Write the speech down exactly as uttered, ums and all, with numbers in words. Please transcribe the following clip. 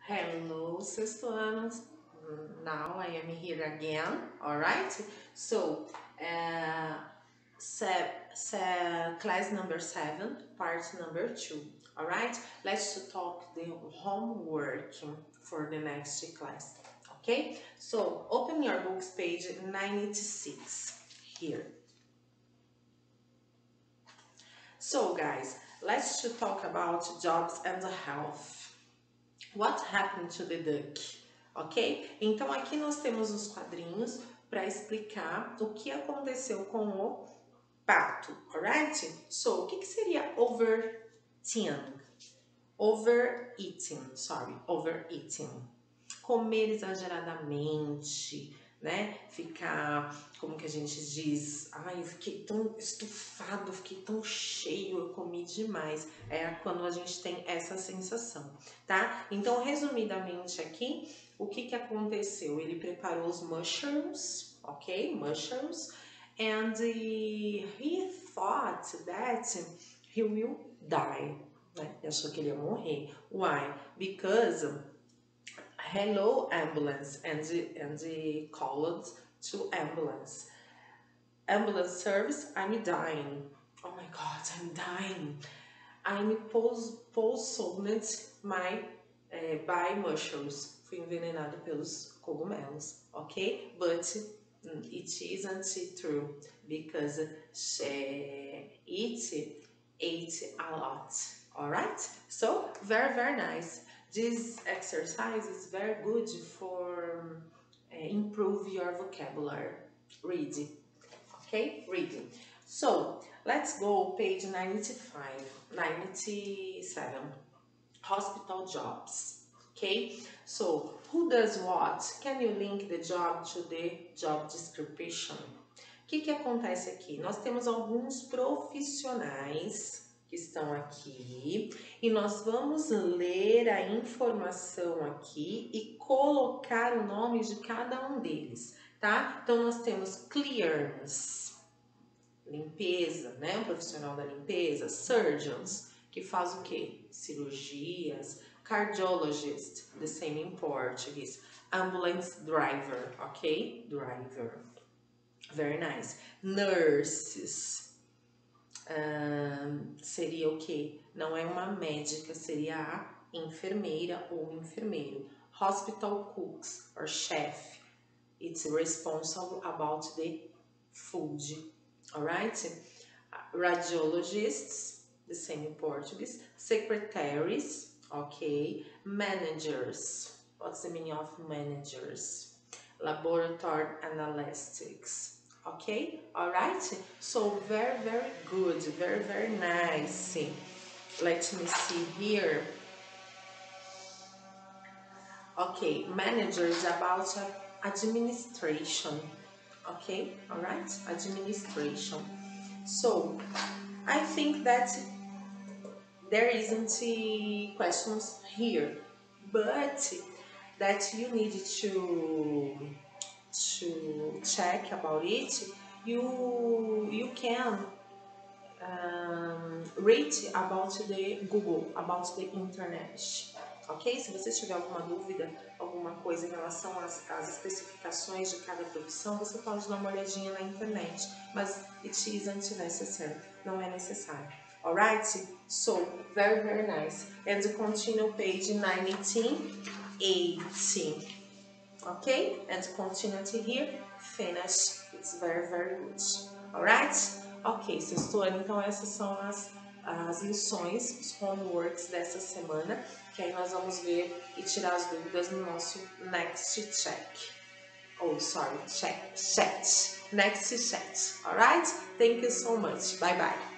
Hello, sexto anos. Now I am here again. All right. So, uh, se, se, class number seven, part number two. All right. Let's talk the homework for the next class. Okay. So, open your books, page ninety-six here. So, guys, let's talk about jobs and health. What happened to the duck? Ok? Então aqui nós temos os quadrinhos para explicar o que aconteceu com o pato, alright? So, o que, que seria overeating? Overeating, sorry, overeating. Comer exageradamente, né? Ficar, como que a gente diz? Ai, eu fiquei tão estufado, fiquei tão cheio, eu comi demais. É quando a gente tem essa sensação, tá? Então, resumidamente aqui, o que que aconteceu? Ele preparou os mushrooms, ok? Mushrooms. And he thought that he will die. Né? Ele achou que ele ia morrer. Why? Because hello ambulance, and and they called to ambulance. Ambulance service, I'm dying. Oh my god, I'm dying. I'm poisoned my uh, by mushrooms. Fui envenenado pelos cogumelos, ok? But mm, it isn't true because she it ate a lot. All right? So very very nice. This exercise is very good for uh, improve your vocabulary. Reading, okay? Reading. So let's go page ninety-five, ninety-seven. Hospital jobs. Okay? So who does what? Can you link the job to the job description? O que que acontece aqui? Nós temos alguns profissionais que estão aqui e nós vamos ler a informação aqui e colocar o nome de cada um deles, tá? Então nós temos clearance, limpeza, né? Um profissional da limpeza, surgeons, que faz o quê? Cirurgias, cardiologist, the same in português, ambulance driver, ok? Driver. Very nice. Nurses. Um, seria o quê? Não é uma médica, seria a enfermeira ou enfermeiro. Hospital cooks or chef. It's responsible about the food. Alright? Radiologists, the same in Portuguese. Secretaries, okay. Managers. What's the meaning of managers? Laboratory analytics. Okay, all right, so very very good, very very nice. Let me see here. Okay, manager is about administration. Okay, all right, administration. So I think that there isn't questions here, but that you need to to check about it, you you can um, rate about the Google, about the internet, ok? Se você tiver alguma dúvida, alguma coisa em relação às, às especificações de cada profissão, você pode dar uma olhadinha na internet, mas it isn't necessary, não é necessário. Alright? So, very very nice. And continue page nineteen eighty. Okay, and continue to here, finish, it's very very good, alright? Ok, sexto ano, então essas são as, as lições, os homeworks dessa semana, que aí nós vamos ver e tirar as dúvidas no nosso next check, oh sorry, check, chat, next chat, alright? Thank you so much, bye bye.